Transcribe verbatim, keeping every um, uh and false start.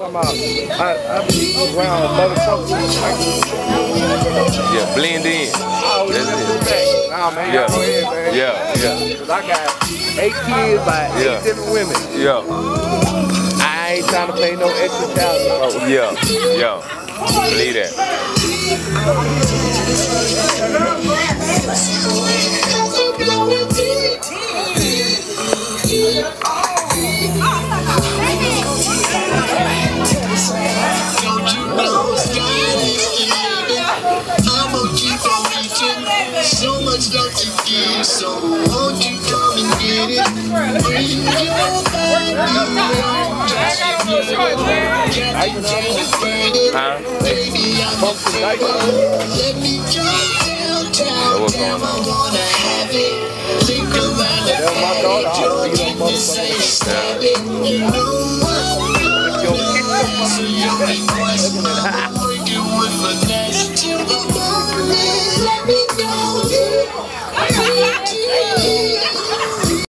about, I, I be around motherfuckers. Yeah, blend in. Oh, that's it. Nah, man, yeah. Go ahead, man. Yeah, yeah. Cause I got eight kids by eight yeah. different women. Yeah. I ain't trying to pay no extra child support. Yeah, yeah. Believe that. So much love to give, so won't you come and get it? Bring your baby home, just give me a huh? Baby, I'm a freak. Let me tell, tell, tell, I wanna have it. Think around the bed, you're say stop it. You know what? So you're my boy.